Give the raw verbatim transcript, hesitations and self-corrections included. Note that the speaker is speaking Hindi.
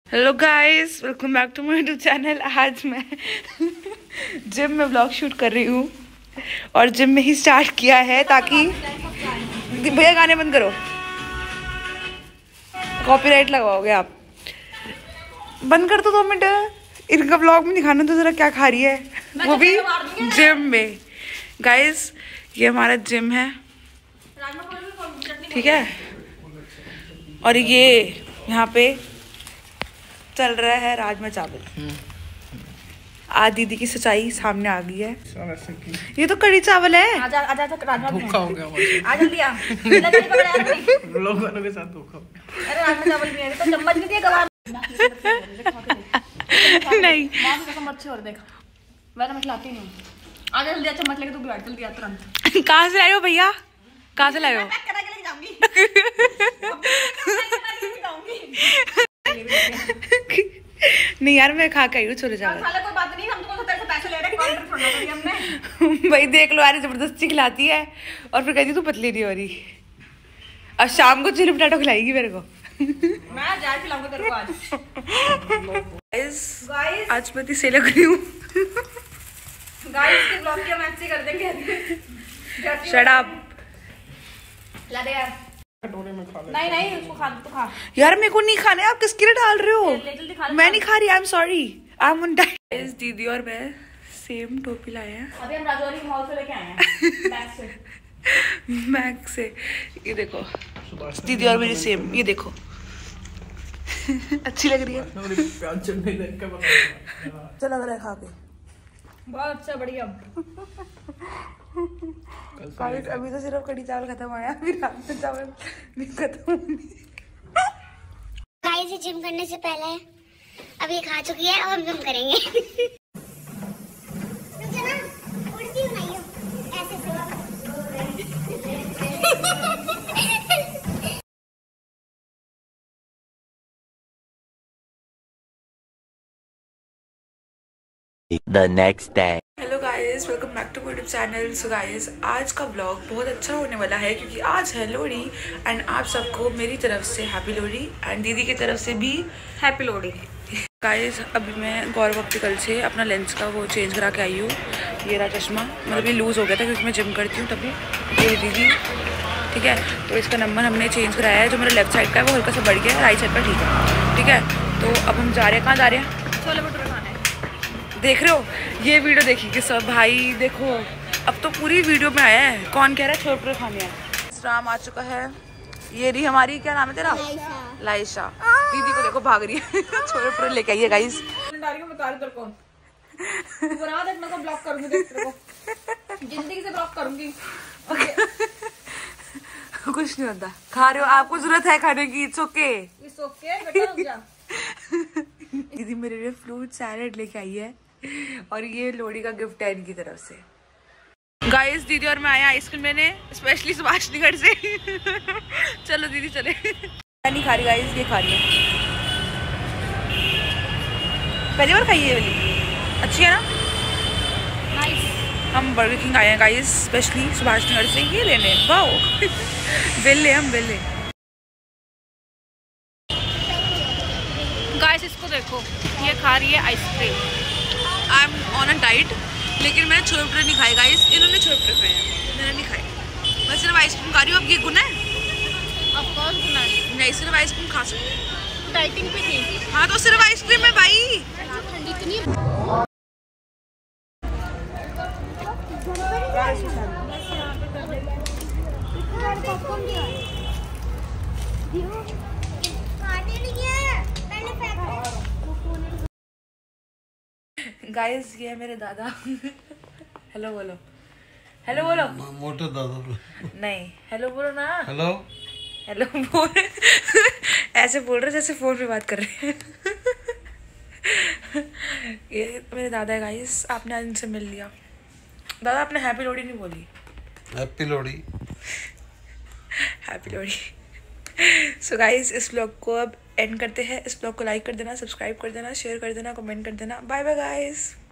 Hello guys, welcome back to my YouTube channel. आज मैं जिम में व्लॉग शूट कर रही हूँ और जिम में ही स्टार्ट किया है ताकि भैया गाने बंद करो, कॉपीराइट लगवाओगे आप। बंद कर दो दो मिनट। इनका व्लॉग में दिखाना तो जरा क्या खा रही है, वो भी जिम में। गाइस ये हमारा जिम है, ठीक है। और ये यहाँ पे चल रहा है राजमा चावल। आज दीदी की सच्चाई सामने आ गई है। ये तो कड़ी चावल है। आजा आजा राजमा धोखा हो गया मुझे। आ जल्दी आ। लोग वालों के साथ धोखा। अरे राजमा चावल नहीं है तो चम्मच नहीं दिया गवार। नहीं मां की कसम अच्छी और देख, मैं तो खिलाती नहीं। आ जल्दी आ, चम्मच लेके तू भी बैठ जल्दी आ तुरंत। कहां से लाए हो भैया, कहां से लाए हो? पैक करा के लेके जाऊंगी। नहीं यार मैं खा के आई हूँ छोले चावल। कोई बात नहीं, हम तो तेरे से पैसे ले रहे हैं, काउंटर छोड़ना पड़ी हमने। भाई देख लो यार, जबरदस्ती खिलाती है और फिर कहती तू पतली नहीं हो रही। अब शाम को चिली पटाटो खिलाएगी मेरे को। मैं जा खिलाऊंगा तेरे को आज। गाइस आज मैं से लग रही हूँ। गाइस के ब्लॉग के मैच से कर देंगे। Shut up. ला दे यार। में खा नहीं नहीं उसको खा तो खा। यार मेरे को नहीं खाने, आप किसके लिए डाल रहे हो? ले, ले, खा मैं नहीं खा रही, I am sorry, I am on diet. दीदी और मैं सेम टोपी लाए हैं। अभी हम राजौरी मॉल से लेके आए हैं मैक से। मैक से ये देखो, दीदी और मेरी सेम। ये देखो अच्छी लग रही है। अच्छा लग रहा है खा के, बहुत अच्छा बढ़िया। अभी तो सिर्फ कड़ी चावल खत्म आया, फिर रात में चावल भी खत्म होंगे। गाइस ये जिम करने से पहले अब ये खा चुकी है और हम जिम करेंगे। उल्टी बनाइयो ऐसे से। The next day. Hello guys, welcome back to my YouTube channel. So guys आज का व्लॉग बहुत अच्छा होने वाला है क्योंकि आज है लोहड़ी एंड आप सबको मेरी तरफ से हैप्पी लोहड़ी एंड दीदी की तरफ से भी हैप्पी लोहड़ी। गाइस अभी मैं गौरव ऑप्टिकल से अपना लेंस का वो चेंज करा के आई हूँ। ये रहा चश्मा, मतलब ये लूज़ हो गया था क्योंकि मैं जिम करती हूँ तभी। ये दीदी ठीक है, तो इसका नंबर हमने चेंज कराया है। जो मेरा लेफ्ट साइड का है वो हल्का सा बढ़ गया है, राइट साइड का ठीक है, ठीक है। तो अब हम जा रहे हैं, कहाँ जा रहे हैं? छोले भटूरे खाने। देख रहे हो, ये वीडियो देखिए सब भाई। देखो अब तो पूरी वीडियो में आया है, कौन कह रहा है छोले भटूरे खाने हैं। राम आ चुका है। ये रही हमारी, क्या नाम है तेरा? लाइशा। दीदी को देखो भाग रही है। छोले भटूरे लेके आई है गाइस। ब्लॉक करूंगी, जिंदगी से ब्लॉक करूंगी। कुछ नहीं होता, खा रहे हो, आपको जरूरत है खाने की। इट्स ओके, इट्स ओके बेटा, रुक जा। दीदी मेरे लिए फ्रूट सैलेड लेके आई है और ये लोहड़ी का गिफ्ट है इनकी तरफ से। गाइस दीदी और मैं आए आइसक्रीम लेने स्पेशली सुभाषनगर से। चलो दीदी चले। मैं नहीं खा रही गाइस, ये खा रही है। पहली बार खाई है वाली, अच्छी है ना? नाइस। हम बर्गर किंग आए हैं गाइस स्पेशली सुभाषनगर से ये लेने। वाओ बेले, हम बेले। गाइस इसको देखो, ये खा रही है ice cream. I am on a diet, लेकिन मैंने छोले भटूरे नहीं खाए गाइस। इन्होंने छोले भटूरे खाए हैं, मैंने नहीं खाए। मैं सिर्फ आइसक्रीम खा रही हूँ। अब ये गुना है? ऑफ कोर्स गुना है। नहीं सिर्फ आइसक्रीम खा सकते हैं, डाइटिंग पे थी। हाँ तो सिर्फ आइसक्रीम है भाई। ठंडी तो नहीं। गाइस ये है मेरे दादा। हेलो बोलो, हेलो बोलो। मोटे दादा नहीं, हेलो बोलो ना। हेलो हेलो बोल। ऐसे बोल रहे जैसे फोन पे बात कर रहे हैं। ये मेरे दादा है गाइस, आपने आज इनसे मिल लिया। दादा आपने हैप्पी लोहड़ी नहीं बोली। Happy Lohri, happy Lohri. So guys इस ब्लॉग को अब एंड करते हैं। इस ब्लॉग को लाइक कर देना, सब्सक्राइब कर देना, शेयर कर देना, कमेंट कर देना। Bye bye guys.